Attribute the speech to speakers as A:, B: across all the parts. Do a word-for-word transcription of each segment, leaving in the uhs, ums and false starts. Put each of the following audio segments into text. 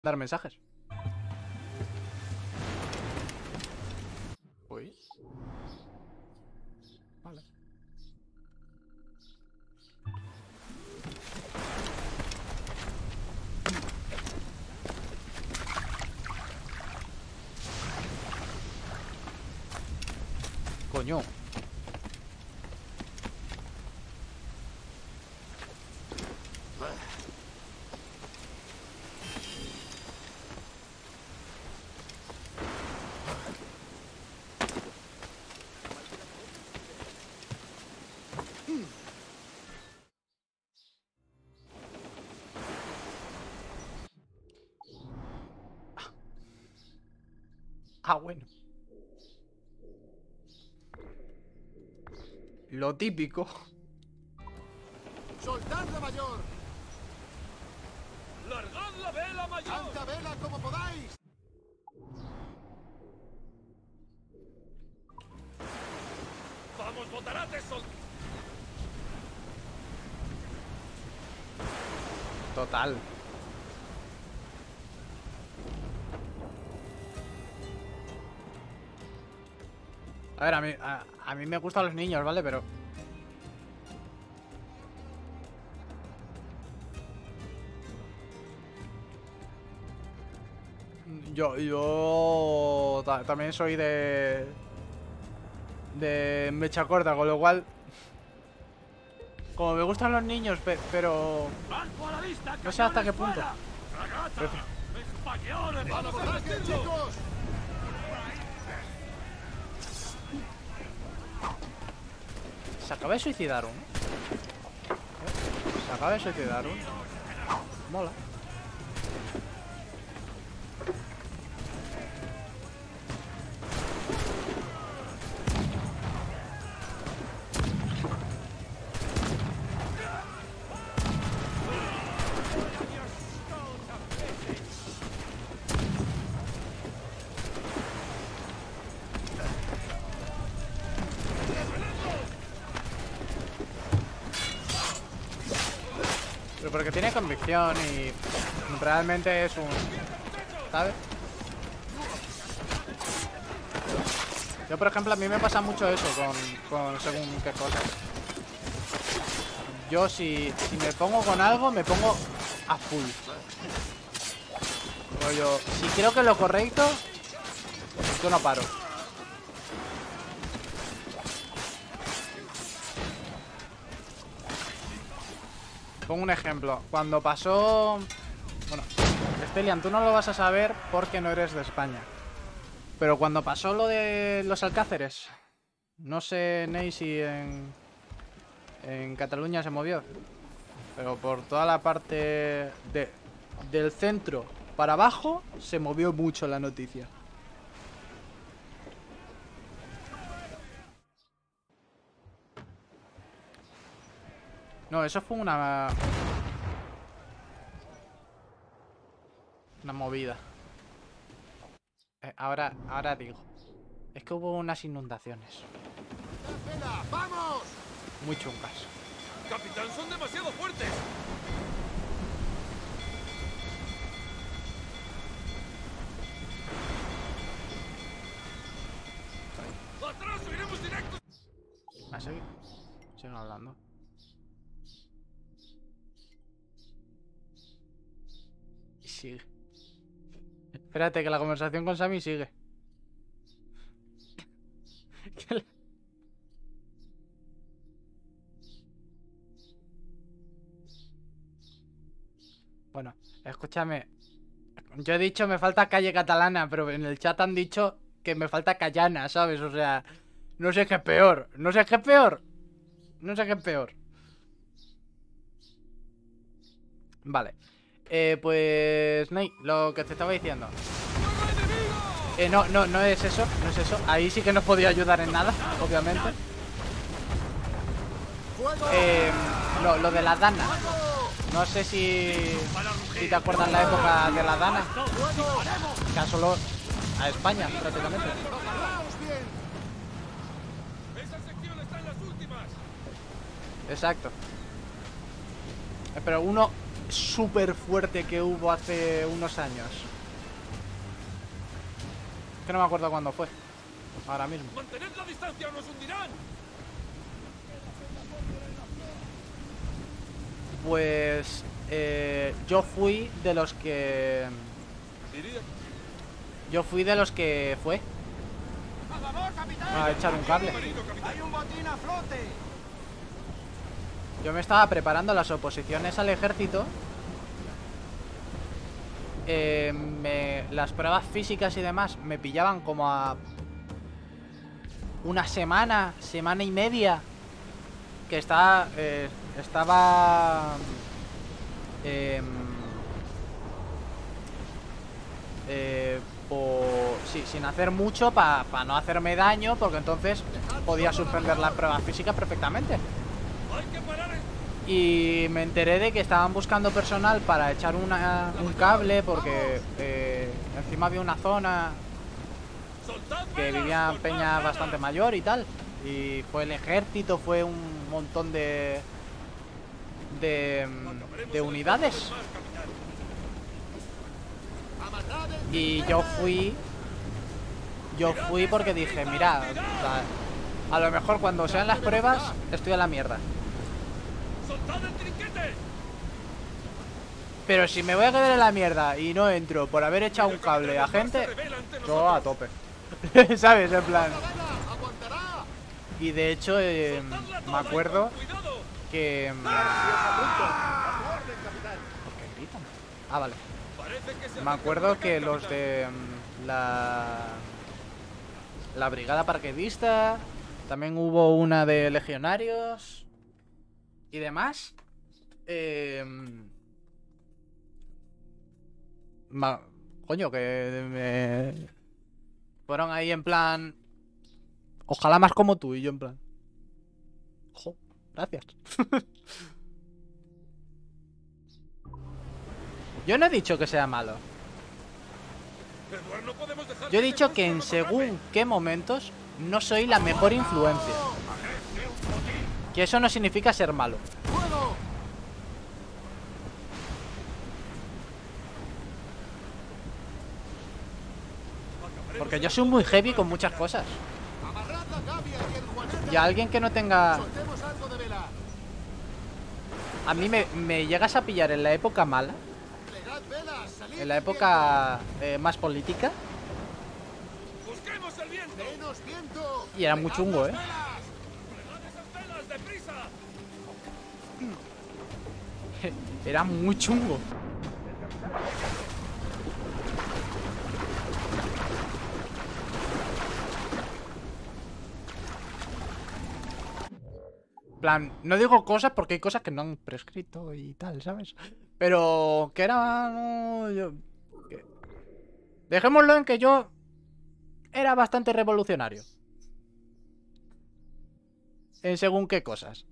A: Dar mensajes. Uy. Vale. Coño. Ah, bueno. Lo típico.
B: ¡Soltad la mayor!
C: ¡Largad la vela mayor!
B: ¡Tanta vela como podáis!
C: ¡Vamos, botarates, sol!
A: Total. A ver, a mí, a, a mí me gustan los niños, ¿vale? Pero... Yo, yo... ta- también soy de... De mecha corta, con lo cual... Como me gustan los niños, pe- pero...
C: ¡Barco a la vista!
A: No sé hasta qué
C: cañones
A: punto.
C: fuera! ¡Fragata! ¡Españoles!
B: ¡Al
C: ¡Vamos a
B: abordaje,
C: resistirlo!
B: chicos!
A: Se acaba de suicidar uno. Se acaba de suicidar uno. Mola. Pero porque tiene convicción y realmente es un... ¿Sabes? Yo, por ejemplo, a mí me pasa mucho eso con, con según qué cosas. Yo si, si me pongo con algo, me pongo a full. Rollo, si creo que es lo correcto, yo no paro. Pongo un ejemplo. Cuando pasó... Bueno, Stelian, tú no lo vas a saber porque no eres de España. Pero cuando pasó lo de los Alcáceres, no sé, Ney, si en, en Cataluña se movió. Pero por toda la parte de, del centro para abajo se movió mucho la noticia. No, eso fue una... Una movida. Eh, ahora, ahora digo. Es que hubo unas inundaciones
B: ¡Vela! ¡Vamos!
A: muy chungas.
C: ¡Capitán, son demasiado fuertes! ¡Atrás! ¡Iremos directo!
A: ¿Ah, sí? Siguen hablando. Y sigue. Espérate, que la conversación con Sammy sigue. Que la- Bueno, escúchame. Yo he dicho me falta calle catalana, pero en el chat han dicho que me falta callana, ¿sabes? O sea, no sé qué es peor. No sé qué es peor. No sé qué es peor. Vale. Eh, pues... Ney, lo que te estaba diciendo. Eh, no, no, no es eso, no es eso. Ahí sí que no os podía ayudar en nada, obviamente.
B: ¡Fuego!
A: Eh, no, lo de la Dana. No sé si... Si te acuerdas la época de la Dana. Que asoló a España, prácticamente.
B: ¡Preparaos bien!
C: ¡Esa sección está en las últimas!
A: Exacto. Eh, Pero uno súper fuerte que hubo hace unos años. Que no me acuerdo cuándo fue. Ahora mismo.
C: ¡Mantened la distancia o nos hundirán!
A: Pues eh, yo fui de los que
C: Diría.
A: yo fui de los que fue
B: ¡A favor, capitán!
A: a echar un cable.
C: Marido, capitán.
B: ¡Hay un botín a flote!
A: Yo me estaba preparando las oposiciones al ejército. Eh, me- las pruebas físicas y demás me pillaban como a una semana, semana y media. Que está, eh, estaba em, eh, po- sí, sin hacer mucho para no hacerme daño, porque entonces podía suspender las pruebas físicas perfectamente.
C: Hay que parar el...
A: Y me enteré de que estaban buscando personal para echar una- un cable, porque eh, encima había una zona
C: ¡Soltad
A: que
C: velas!
A: vivía
C: ¡Soltad
A: peña
C: velas!
A: bastante mayor y tal. Y fue el ejército, fue un montón de de,
C: Acabaremos
A: de
C: en el
A: unidades.
C: fondo del mar, capitán.
B: ¡Amarrad el
A: Y
B: trinquete!
A: yo fui Yo fui porque dije, mira, o sea, a lo mejor cuando sean las pruebas estoy a la mierda.
C: ¡Soltad el trinquete!
A: Pero si me voy a quedar en la mierda y no entro por haber echado un cable a gente, yo a tope. ¿Sabes? En plan.
B: ¡La vela! ¡Aguantará!
A: Y de hecho, eh, me acuerdo
C: ¡Cuidado!
A: que... mm,
B: ¡A su orden, capitán!
A: ¿Por qué gritan? Ah, vale.
C: Parece que se
A: Me acuerdo que los de mm, la... La brigada paracaidista, también hubo una de legionarios y demás. Eh, ma- coño, que me... fueron ahí en plan... Ojalá más como tú, y yo en plan... Ojo, gracias. Yo no he dicho que sea malo.
C: Edward, no podemos dejar
A: Yo he
C: ese
A: dicho que en
C: monstruo nos atrape.
A: según qué momentos no soy la mejor influencia. Que eso no significa ser malo.
B: ¡Fuego!
C: Acabaremos
A: Porque
C: en
A: yo
C: el
A: soy
C: fondo
A: muy
C: del
A: heavy
C: mar,
A: con muchas
C: capitán.
A: cosas.
B: ¡Amarrad la gavia y el juanete!
A: Y a alguien que no tenga...
B: ¡Soltemos algo de vela!
A: A mí me, me llegas a pillar en la época mala,
B: ¡Plegad velas! ¡Salid
A: en la
B: del
A: época eh, más política,
C: ¡Busquemos el viento!
B: viento! ¡Menos viento!
A: y era muy
B: ¡Plegad
A: chungo,
B: las
A: ¿eh?
B: velas!
C: ¡Plegad esas velas, deprisa!
A: Era muy chungo. Plan, no digo cosas porque hay cosas que no han prescrito y tal, ¿sabes? Pero que era... no, yo- que- Dejémoslo en que yo era bastante revolucionario. En según qué cosas.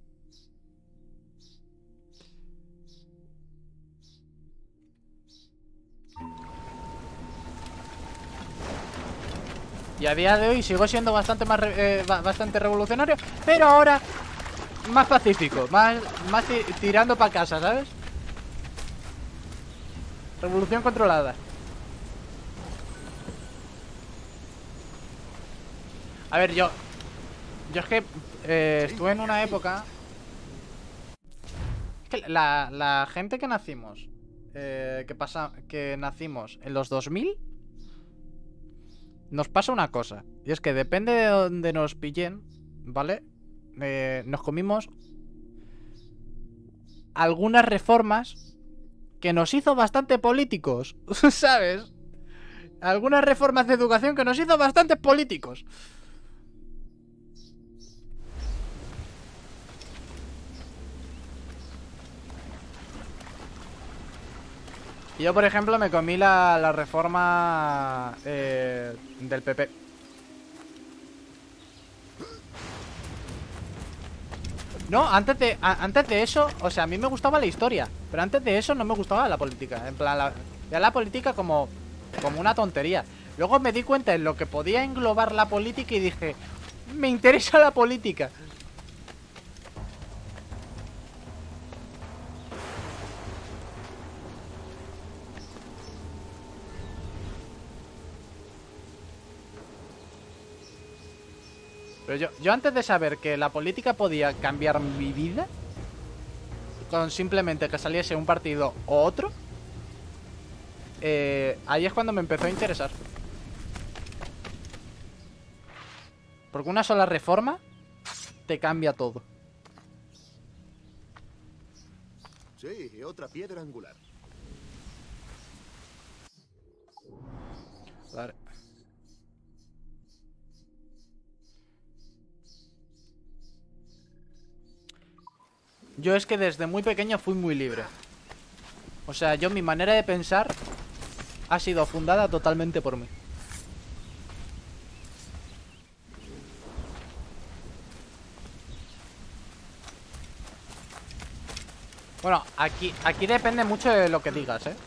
A: Y a día de hoy sigo siendo bastante más re- eh, ba- bastante revolucionario, pero ahora más pacífico, más, más ti- tirando para casa, ¿sabes? Revolución controlada. A ver, yo... Yo es que eh, estuve en una época... Es que la, la gente que nacimos... eh, que pasa... Que nacimos en los dos mil... Nos pasa una cosa. Y es que depende de donde nos pillen, ¿vale? Eh, nos comimos... algunas reformas... que nos hizo bastante políticos, ¿sabes? Algunas reformas de educación que nos hizo bastante políticos. Y yo, por ejemplo, me comí la, la reforma eh, del P P. No, antes de, a- antes de eso, o sea, a mí me gustaba la historia, pero antes de eso no me gustaba la política. En plan, la, ya la política como, como una tontería. Luego me di cuenta en lo que podía englobar la política y dije, me interesa la política. Pero yo, yo antes de saber que la política podía cambiar mi vida, con simplemente que saliese un partido o otro, eh, ahí es cuando me empezó a interesar. Porque una sola reforma te cambia todo.
B: Sí, otra piedra angular.
A: Vale. Yo es que desde muy pequeño fui muy libre. O sea, yo mi manera de pensar ha sido fundada totalmente por mí. Bueno, aquí, aquí depende mucho de lo que digas, ¿eh?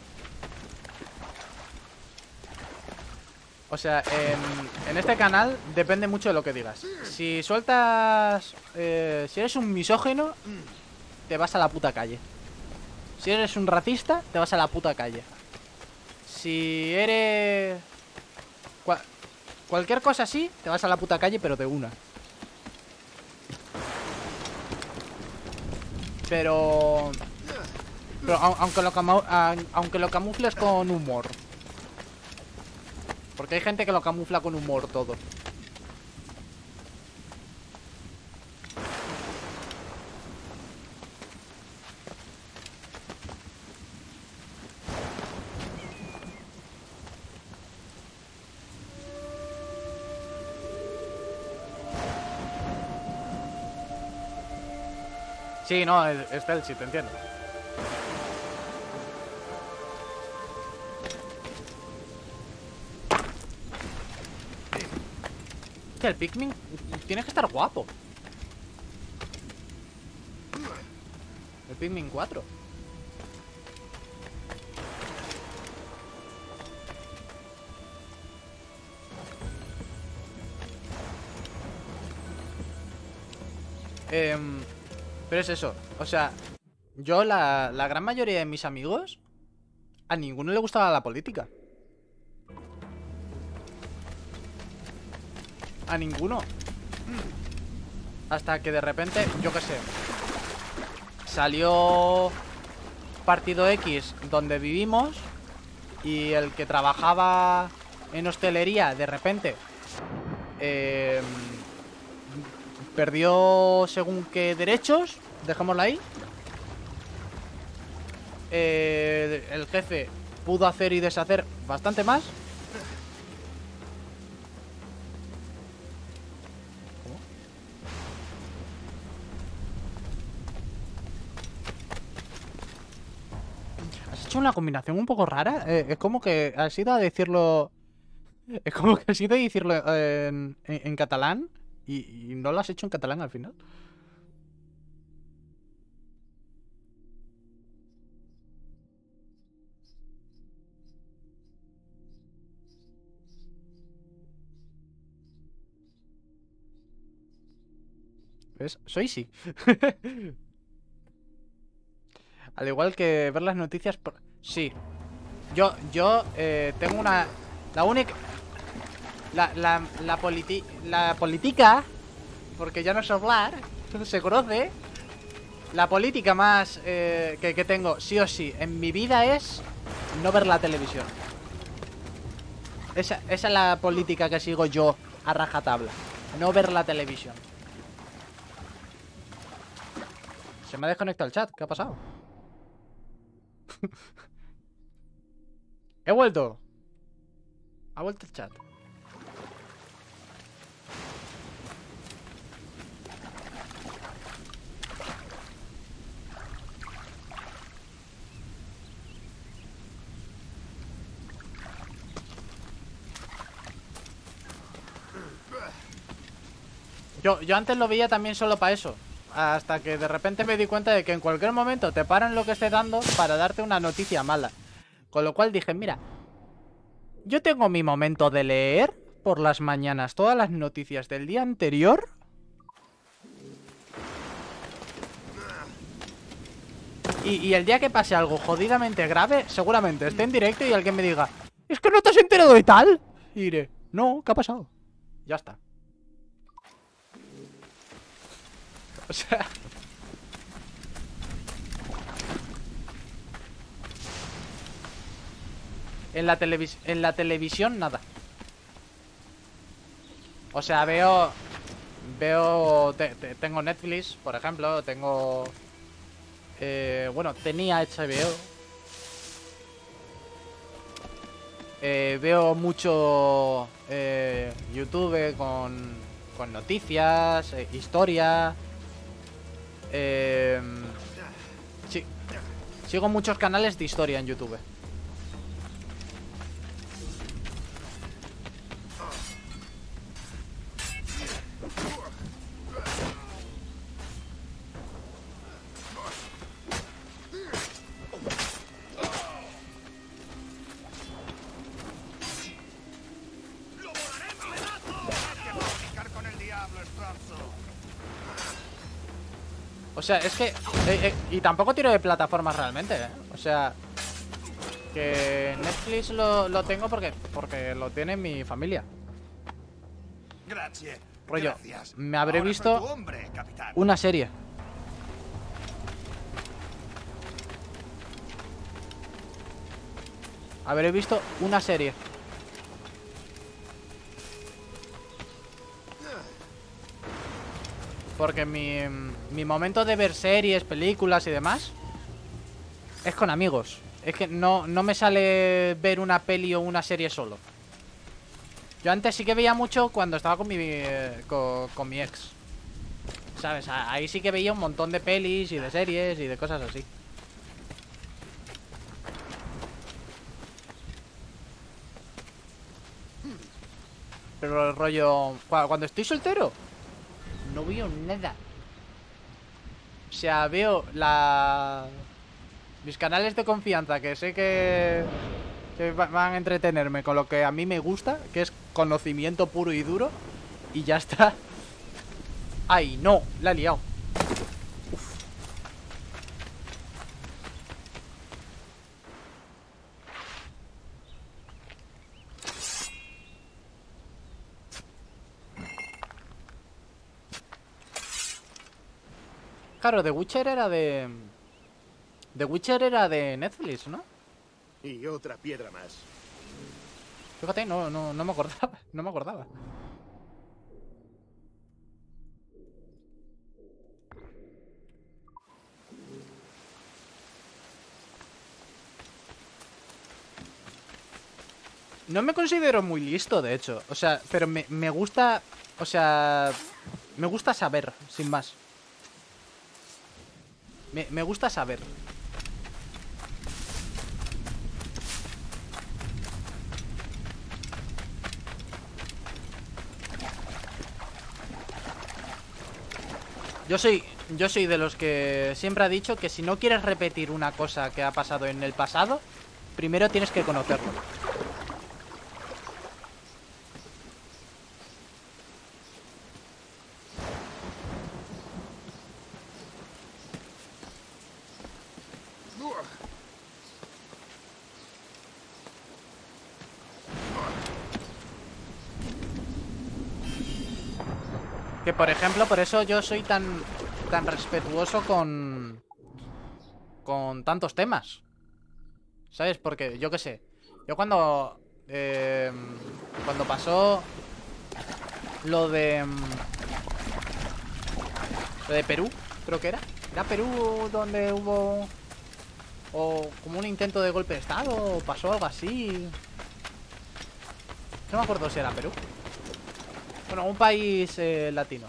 A: O sea, en, en este canal depende mucho de lo que digas. Si sueltas... Eh, si eres un misógino, te vas a la puta calle. Si eres un racista, te vas a la puta calle. Si eres... Cual, cualquier cosa así, te vas a la puta calle, pero de una. Pero... Pero aunque lo, aunque lo camufles con humor. Porque hay gente que lo camufla con humor todo. Sí, no, Estel, sí, te entiendo. Que el Pikmin tiene que estar guapo. El Pikmin cuatro. Eh, pero es eso. O sea, yo la, la gran mayoría de mis amigos, a ninguno le gustaba la política. A ninguno. Hasta que de repente, yo qué sé, salió Partido X donde vivimos y el que trabajaba en hostelería de repente eh, perdió según qué derechos, dejémoslo ahí. Eh, el jefe pudo hacer y deshacer bastante más. Una combinación un poco rara. Eh, es como que has ido a decirlo. Es como que has ido a decirlo en, en, en catalán y, y no lo has hecho en catalán al final. ¿Ves? Soy sí. Al igual que ver las noticias por... Sí. Yo, yo eh, tengo una... La única... La, la, la, politi... la política... Porque ya no es hablar, se conoce. La política más eh, que, que tengo, sí o sí, en mi vida es no ver la televisión. Esa, esa es la política que sigo yo a rajatabla. No ver la televisión. Se me ha desconectado el chat, ¿qué ha pasado? He vuelto. Ha vuelto el chat. Yo, yo antes lo veía también solo para eso. Hasta que de repente me di cuenta de que en cualquier momento te paran lo que esté dando para darte una noticia mala. Con lo cual dije, mira, yo tengo mi momento de leer por las mañanas todas las noticias del día anterior. Y, y el día que pase algo jodidamente grave, seguramente esté en directo y alguien me diga, ¿es que no te has enterado de tal? Y diré, no, ¿qué ha pasado? Ya está. O sea... En la, televis en la televisión, nada. O sea, veo... Veo... Te te tengo Netflix, por ejemplo. Tengo... Eh, bueno, tenía H B O. Eh, veo mucho eh, YouTube con, con noticias, eh, historia. Eh, sí, sigo muchos canales de historia en YouTube. O sea, es que... Eh, eh, y tampoco tiro de plataformas realmente, ¿eh? O sea... Que Netflix lo, lo tengo porque, porque lo tiene mi familia.
D: Gracias.
A: Rollo,
D: Gracias.
A: me habré
D: Ahora
A: visto
D: por tu hombre, capitán.
A: una serie. Habré visto una serie. Porque mi, mi momento de ver series, películas y demás es con amigos. Es que no, no me sale ver una peli o una serie solo. Yo antes sí que veía mucho cuando estaba con mi, eh, con, con mi ex. ¿Sabes? Ahí sí que veía un montón de pelis y de series y de cosas así. Pero el rollo... Cuando estoy soltero no veo nada. O sea, veo la... mis canales de confianza, que sé que... que van a entretenerme con lo que a mí me gusta, que es conocimiento puro y duro. Y ya está. Ay, no, la he liado. Uf. Claro, The Witcher era de... The Witcher era de Netflix, ¿no?
B: Y otra piedra más.
A: Fíjate, no, no, no me acordaba. No me acordaba. No me considero muy listo, de hecho. O sea, pero me, me gusta... O sea... Me gusta saber, sin más. Me, me gusta saber. Yo soy... Yo soy de los que siempre ha dicho que si no quieres repetir una cosa que ha pasado en el pasado, primero tienes que conocerlo. Que por ejemplo, por eso yo soy tan tan respetuoso con con tantos temas. ¿Sabes? Porque yo qué sé. Yo cuando eh, cuando pasó lo de lo de Perú, creo que era. ¿Era Perú donde hubo o como un intento de golpe de estado o pasó algo así? No me acuerdo si era Perú. Bueno, un país eh, latino.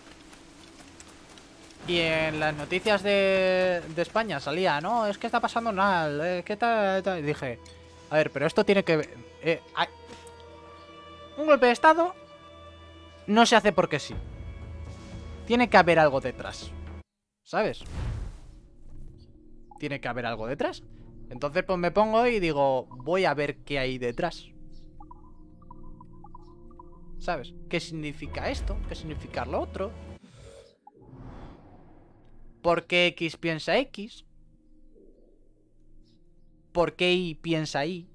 A: Y en las noticias de, de España salía, no, es que está pasando mal, eh, ¿qué tal, tal? Y dije, a ver, pero esto tiene que ver... Eh, hay... Un golpe de estado no se hace porque sí. Tiene que haber algo detrás, ¿sabes? Tiene que haber algo detrás. Entonces pues me pongo y digo, voy a ver qué hay detrás. ¿Sabes? ¿Qué significa esto? ¿Qué significa lo otro? ¿Por qué X piensa X? ¿Por qué Y piensa Y?